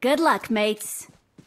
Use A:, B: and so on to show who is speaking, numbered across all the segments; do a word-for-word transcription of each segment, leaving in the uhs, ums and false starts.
A: Good luck, mates.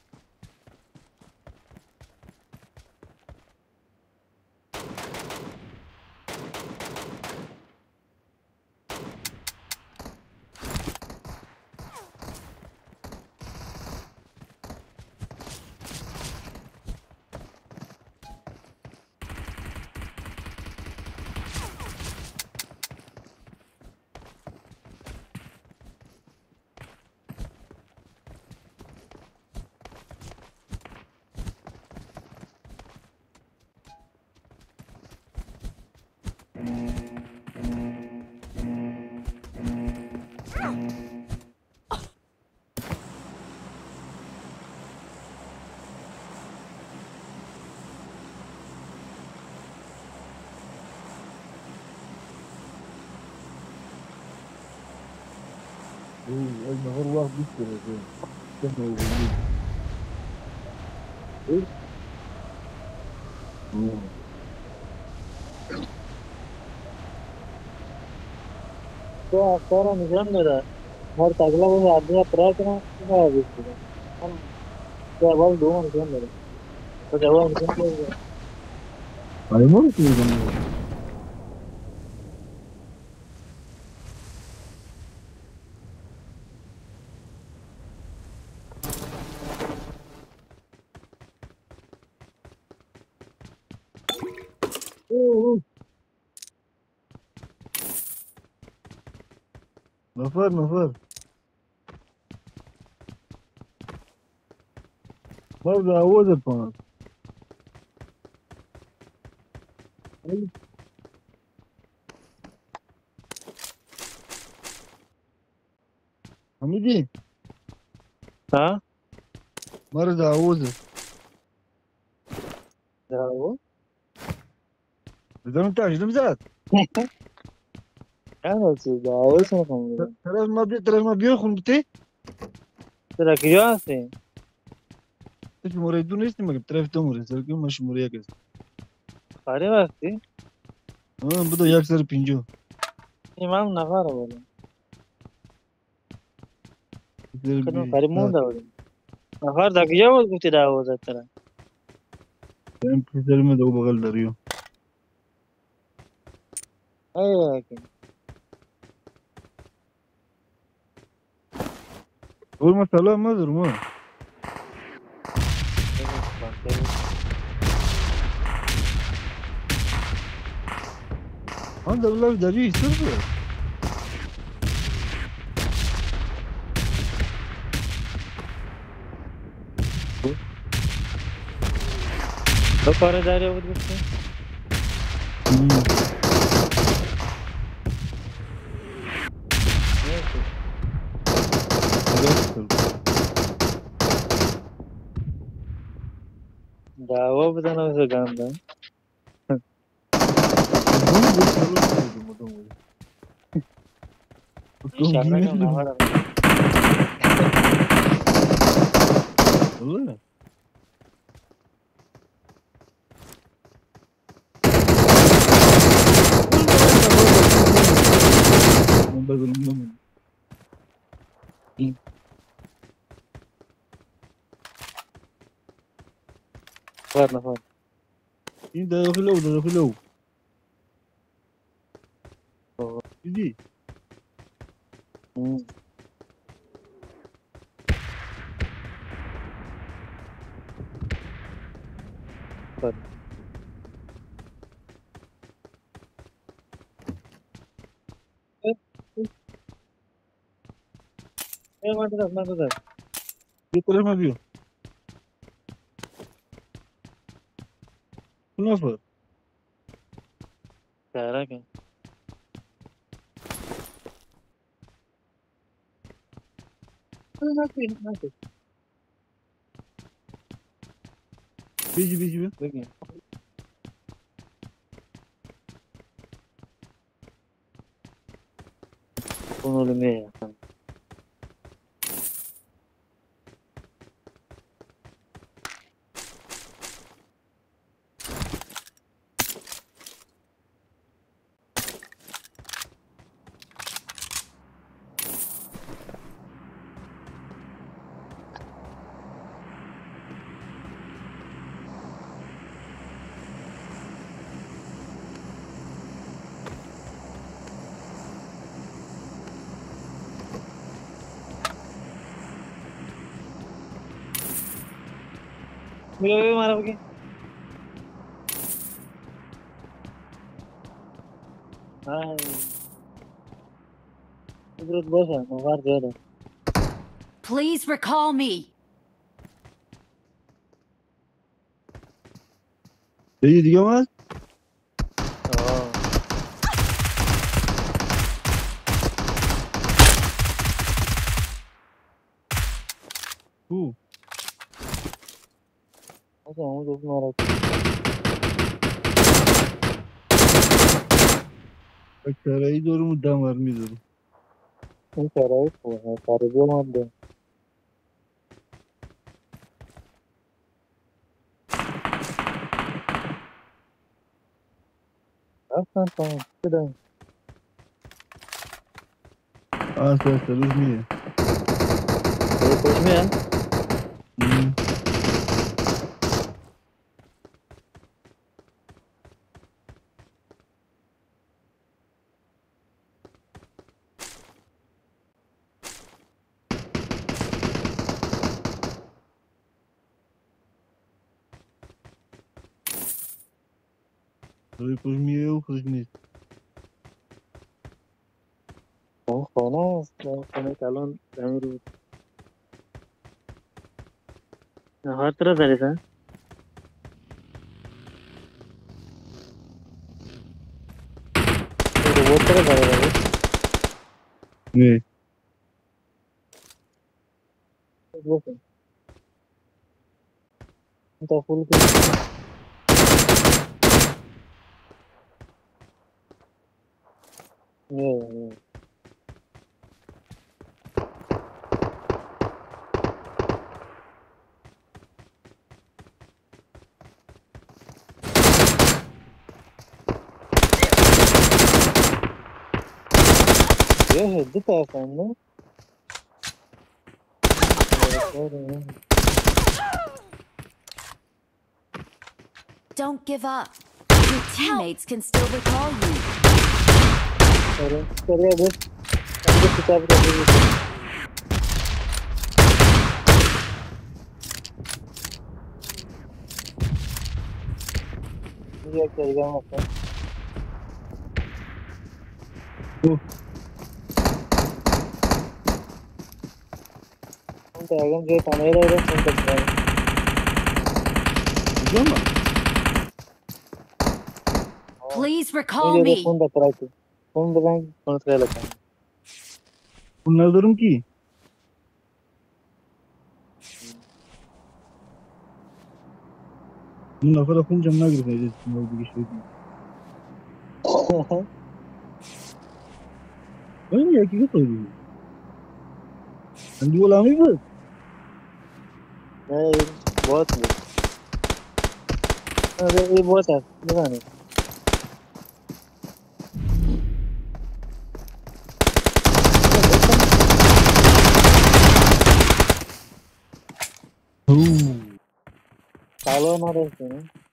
B: النهار واحد لسه كان موجودين. ايه؟ مم.
C: तो सारा निजाम मेरा हर अगला वो आदमी प्रार्थना क्या है इसको हम क्या बोल दो निजाम मेरा तो जवाब निजाम मेरा
B: هيموت الجمهور. أوه. نفر نفر برضه عوض الفانس. حميدي
C: हाँ
B: مرة عوض
C: जवाब
B: إذا ما بتعرفش تمزح
C: क्या है चीज़ जवाब से नहीं समझ
B: ترى ما بي ترى ما بياخذ بتي
C: तेरा क्या है
B: ايش مريدون اسمك بتعرف تمر سلكي مش مريك
C: सारे वास्ते
B: اه بدو يكسر بينجو
C: इमाम नफार बोले कनो सारे मुंह दावरे नफार तक ये वो कुछ दाव हो जाता है
B: كان في سلمة دو بغل دريو
C: अरे कि
B: قول ما سلام ما زر ما هذا والله دري سر
C: तो करे जा रहे हो कुछ दावा बताना उसे गांधा शाला का नफार
B: والله بدل المهم
C: नफार नफार
B: ده في الاول ده في الاول دي
C: ए मार दे मार दे
B: دي طلع ما بيو نفر
C: सारा क्या ना कोई ना कोई
B: بيجي بيجي بيجي
C: देखिए कौन में ये ये मारा बगे हाँ इधर बस है बाहर जा रहा
A: Please recall me.
B: Peki diyemez.
C: हाँ
B: Bu.
C: अच्छा हूँ जो मारा
B: Karayı doğru mu dam var mıydı?
C: नहीं कर रहा है वो है सारे जो मार दे अच्छा तो किधर
B: Asa asa Ruzmiye.
C: ये कुछ में है
B: Hmm. Ruzmiye yok Ruzmiye.
C: वो खाना खाने चालू जाएंगे हर तरह से है तो वो तरह करेगा
B: Ne?
C: वो तो फुल के ये ये है दिखता है सामने
A: Don't give up. Your teammates can still recall you.
C: अरे चलिए अभी हमको किताब का भी ये चलेगा मतलब
B: Bu.
C: हम तो आगे जो पानी रह रहे हैं सब कर
B: Güzel mi?
A: Please recall
C: ये
A: me.
C: फोन बता रहा है फोन बताएं कौन सा लगता है
B: Bunlar durum ki. Bunun kadar kum camına gireceğiz. Bunlar bir şey değil. Öyle ya ki yapıyor. Sen diyor lan mı?
C: नहीं बहुत अरे ये बहुत है पता नहीं
B: Oo.
C: सालों ना रहते हैं